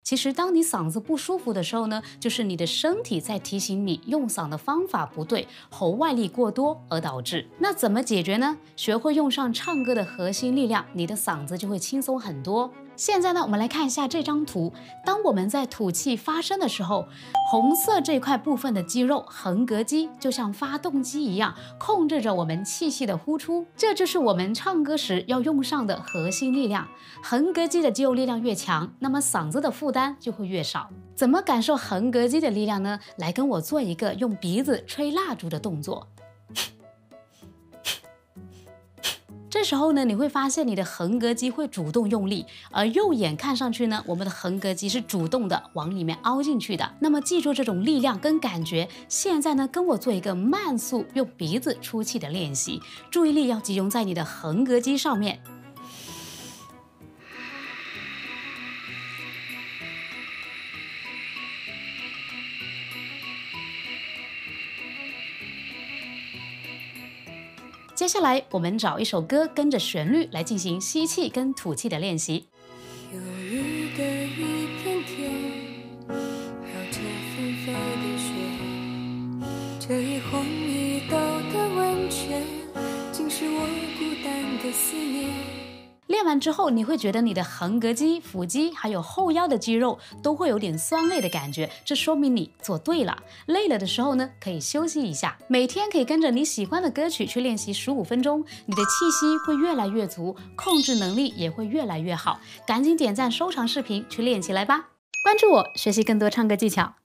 其实，当你嗓子不舒服的时候呢，就是你的身体在提醒你用嗓的方法不对，喉外力过多而导致。那怎么解决呢？学会用上唱歌的核心力量，你的嗓子就会轻松很多。现在呢，我们来看一下这张图。当我们在吐气发声的时候，红色这块部分的肌肉横膈肌就像发动机一样，控制着我们气息的呼出。这就是我们唱歌时要用上的核心力量。横膈肌的肌肉力量越强，那么嗓子的负担就会越少。怎么感受横膈肌的力量呢？来跟我做一个用鼻子吹蜡烛的动作。这时候呢，你会发现你的横膈肌会主动用力，而右眼看上去呢，我们的横膈肌是主动的往里面凹进去的。那么记住这种力量跟感觉。现在呢，跟我做一个慢速用鼻子出气的练习，注意力要集中在你的横膈肌上面。接下来，我们找一首歌，跟着旋律来进行吸气跟吐气的练习。 忧郁的一片天，飘着纷飞的雪，这一红一豆的温泉，竟是我孤单的思念。 练完之后，你会觉得你的横膈肌、腹肌还有后腰的肌肉都会有点酸累的感觉，这说明你做对了。累了的时候呢，可以休息一下。每天可以跟着你喜欢的歌曲去练习15分钟，你的气息会越来越足，控制能力也会越来越好。赶紧点赞收藏视频去练起来吧！关注我，学习更多唱歌技巧。